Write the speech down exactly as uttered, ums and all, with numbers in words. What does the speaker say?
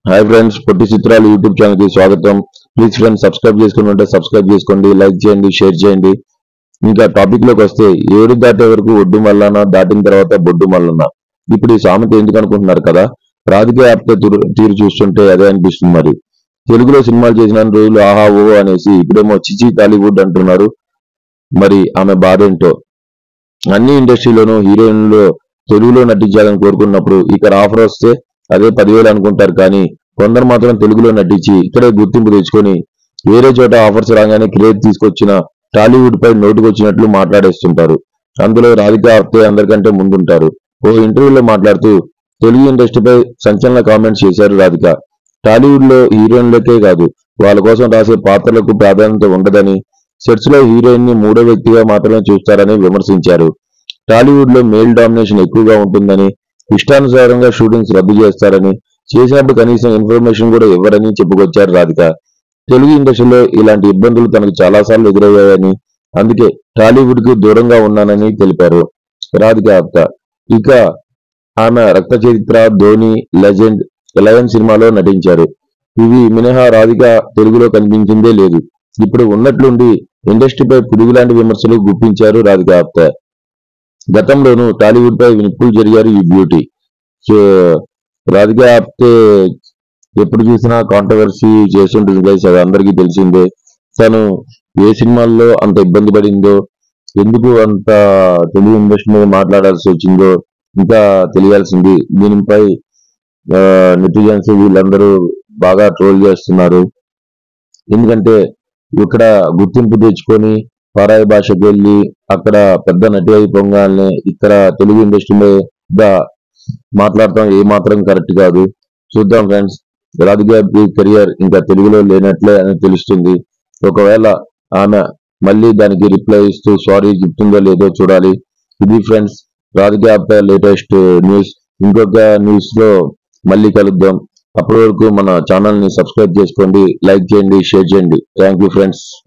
Hi friends, పొట్టి చిత్రాలు YouTube channel కి స్వాగతం. ప్లీజ్ ఫ్రెండ్స్, సబ్స్క్రైబ్ చేసుకుని ఉంటే సబ్స్క్రైబ్ చేసుకోండి, లైక్ చేయండి, షేర్ చేయండి. ఇంకా టాపిక్ లోకి వస్తే, ఏడు దాటే వరకు ఒడ్డు మల్లన, దాటిన తర్వాత బొడ్డు మల్లన. ఇప్పుడు ఈ సామెత ఎందుకు అనుకుంటున్నారు కదా. రాజకీయ యాప్తో తీరు చూస్తుంటే అదే అనిపిస్తుంది. మరి తెలుగులో సినిమాలు చేసిన రోజులు ఆహా ఓ అనేసి ఇప్పుడేమో చిచి టాలీవుడ్ అంటున్నారు. మరి ఆమె బాధ ఏంటో. అన్ని ఇండస్ట్రీలోనూ హీరోయిన్లో తెలుగులో నటించాలని కోరుకున్నప్పుడు ఇక్కడ ఆఫర్ వస్తే అదే పదివేలు అనుకుంటారు. కానీ కొందరు మాత్రం తెలుగులో నటించి ఇక్కడే గుర్తింపు తెచ్చుకొని వేరే చోట ఆఫర్స్ రాగానే క్రేజ్ తీసుకొచ్చిన టాలీవుడ్ పై నోటుకొచ్చినట్లు మాట్లాడేస్తుంటారు. అందులో రాధిక ఆప్తే అందరికంటే ముందుంటారు. ఓ ఇంటర్వ్యూలో మాట్లాడుతూ తెలుగు ఇండస్ట్రీపై సంచలన కామెంట్స్ చేశారు రాధిక. టాలీవుడ్ లో హీరోయిన్లకే కాదు, వాళ్ళ కోసం రాసే పాత్రలకు ప్రాధాన్యత ఉండదని, సెట్స్ లో హీరోయిన్ ని మూడో వ్యక్తిగా మాత్రమే చూస్తారని విమర్శించారు. టాలీవుడ్ లో మేల్ డామినేషన్ ఎక్కువగా ఉంటుందని, ఇష్టానుసారంగా షూటింగ్స్ రద్దు చేస్తారని, చేసినప్పుడు కనీసం ఇన్ఫర్మేషన్ కూడా ఇవ్వరని చెప్పుకొచ్చారు రాధిక. తెలుగు ఇండస్ట్రీలో ఇలాంటి ఇబ్బందులు తనకు చాలాసార్లు ఎదురయ్యాయని, అందుకే టాలీవుడ్ కు దూరంగా ఉన్నానని తెలిపారు రాధిక ఆప్త. ఇక ఆమె రక్త చరిత్ర, ధోని, లెజెండ్, లయన్ సినిమాలో నటించారు. ఇవి మినహా రాధిక తెలుగులో కనిపించిందే లేదు. ఇప్పుడు ఉన్నట్లుండి ఇండస్ట్రీపై పిడుగులాంటి విమర్శలు గుప్పించారు రాధిక ఆప్త. గతంలోనూ టాలీవుడ్ పై నిప్పులు జరిగారు ఈ బ్యూటీ. సో రాధిక ఆప్తే ఎప్పుడు చూసినా కాంట్రవర్సీ చేస్తుంటుంది గైస్, అది అందరికీ తెలిసిందే. తను ఏ సినిమాల్లో అంత ఇబ్బంది పడిందో, ఎందుకు అంత తెలుగు ఇండస్ట్రీ మీద మాట్లాడాల్సి వచ్చిందో ఇంకా తెలియాల్సింది. దీనిపై నెటిజన్స్ వీళ్ళందరూ బాగా ట్రోల్ చేస్తున్నారు. ఎందుకంటే ఇక్కడ గుర్తింపు తెచ్చుకొని పరాయి భాషకు వెళ్ళి అక్కడ పెద్ద నటి అయిపోగానే ఇక్కడ తెలుగు ఇండస్ట్రీ మీద మాట్లాడటం ఏమాత్రం కరెక్ట్ కాదు. చూద్దాం ఫ్రెండ్స్, రాధిక కెరియర్ ఇంకా తెలుగులో లేనట్లే అని తెలుస్తుంది. ఒకవేళ ఆమె మళ్ళీ దానికి రిప్లై ఇస్తూ సారీ చెప్తుందో లేదో చూడాలి. ఇది friends Radhika Apte latest news. ఇంకొక న్యూస్ లో మళ్ళీ కలుద్దాం. అప్పటి వరకు మన ఛానల్ ని సబ్స్క్రైబ్ చేసుకోండి, లైక్ చేయండి, షేర్ చేయండి. Thank you friends.